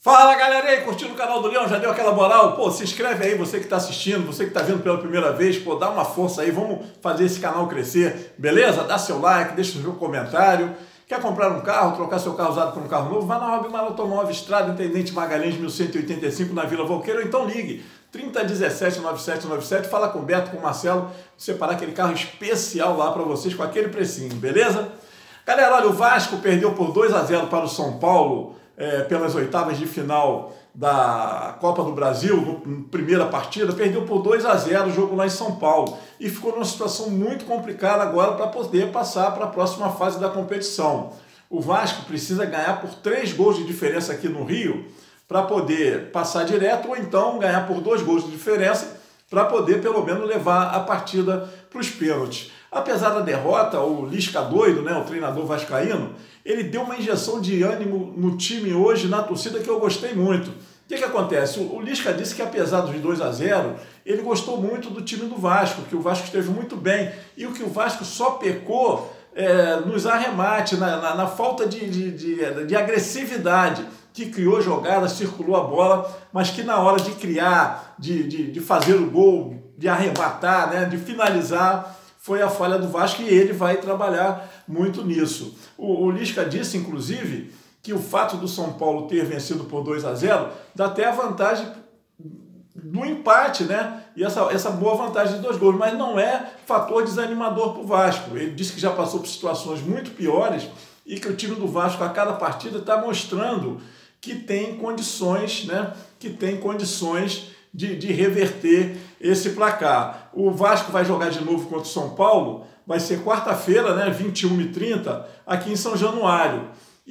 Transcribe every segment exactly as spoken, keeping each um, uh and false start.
Fala galera aí, curtindo o canal do Leão, já deu aquela moral? Pô, se inscreve aí, você que está assistindo, você que está vendo pela primeira vez, pô, dá uma força aí, vamos fazer esse canal crescer, beleza? Dá seu like, deixa o seu comentário. Quer comprar um carro, trocar seu carro usado por um carro novo? Vá na Robimar Automóvel, Estrada Intendente Magalhães, mil cento e oitenta e cinco, na Vila Volqueiro, ou então ligue trinta dezessete, noventa e sete noventa e sete, fala com o Beto, com o Marcelo, separar aquele carro especial lá para vocês com aquele precinho, beleza? Galera, olha, o Vasco perdeu por dois a zero para o São Paulo, É, pelas oitavas de final da Copa do Brasil, no, primeira partida, perdeu por dois a zero o jogo lá em São Paulo e ficou numa situação muito complicada agora para poder passar para a próxima fase da competição. O Vasco precisa ganhar por três gols de diferença aqui no Rio para poder passar direto ou então ganhar por dois gols de diferença para poder pelo menos levar a partida para os pênaltis. Apesar da derrota, o Lisca doido, né, o treinador vascaíno, ele deu uma injeção de ânimo no time hoje, na torcida, que eu gostei muito. O que que acontece? O Lisca disse que apesar dos dois a zero, ele gostou muito do time do Vasco, que o Vasco esteve muito bem, e o que o Vasco só pecou é, nos arremates, na, na, na falta de, de, de, de agressividade, que criou jogadas, circulou a bola, mas que na hora de criar, de, de, de fazer o gol, de arrematar, né, de finalizar, foi a falha do Vasco e ele vai trabalhar muito nisso. O, o Lisca disse, inclusive, que o fato do São Paulo ter vencido por dois a zero dá até a vantagem do empate, né? E essa, essa boa vantagem de dois gols, mas não é fator desanimador para o Vasco. Ele disse que já passou por situações muito piores e que o time do Vasco a cada partida está mostrando que tem condições, né? Que tem condições De, de reverter esse placar. O Vasco vai jogar de novo contra o São Paulo, vai ser quarta-feira, né, vinte e uma e trinta, aqui em São Januário.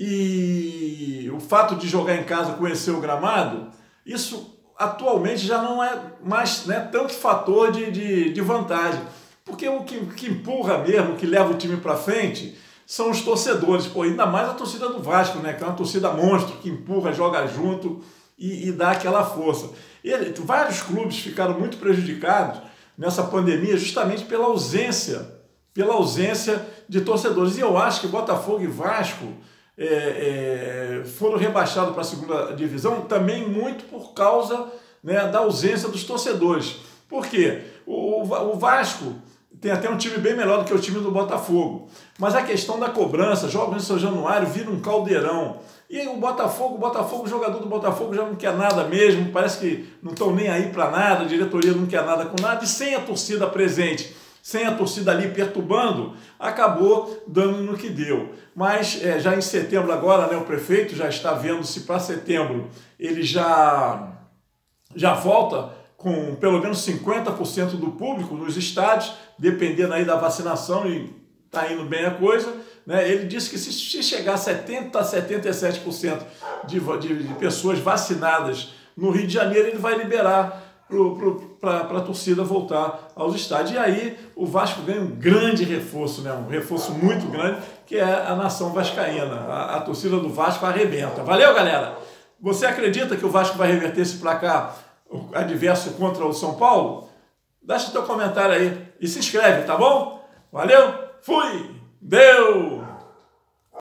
E o fato de jogar em casa, conhecer o gramado, isso atualmente já não é mais, né, tanto fator de, de, de vantagem. Porque o que, que empurra mesmo, o que leva o time para frente, são os torcedores. Pô, ainda mais a torcida do Vasco, né, que é uma torcida monstro, que empurra, joga junto e, e dá aquela força. Ele, vários clubes ficaram muito prejudicados nessa pandemia justamente pela ausência, pela ausência de torcedores. E eu acho que Botafogo e Vasco é, é, foram rebaixados para a segunda divisão também muito por causa, né, da ausência dos torcedores. Por quê? O, o, o Vasco tem até um time bem melhor do que o time do Botafogo. Mas a questão da cobrança, jogos em São Januário, vira um caldeirão. E aí o Botafogo, o Botafogo, o jogador do Botafogo já não quer nada mesmo, parece que não estão nem aí para nada, a diretoria não quer nada com nada, e sem a torcida presente, sem a torcida ali perturbando, acabou dando no que deu. Mas é, já em setembro agora, né, o prefeito já está vendo se para setembro ele já, já volta com pelo menos cinquenta por cento do público nos estádios, dependendo aí da vacinação, e está indo bem a coisa, né? Ele disse que se chegar a setenta por cento, setenta e sete por cento de, de, de pessoas vacinadas no Rio de Janeiro, ele vai liberar para a torcida voltar aos estádios. E aí o Vasco ganha um grande reforço, né? Um reforço muito grande, que é a nação vascaína. A, a torcida do Vasco arrebenta. Valeu, galera! Você acredita que o Vasco vai reverter esse placar adverso contra o São Paulo? Deixa o teu comentário aí e se inscreve, tá bom? Valeu, fui, deu!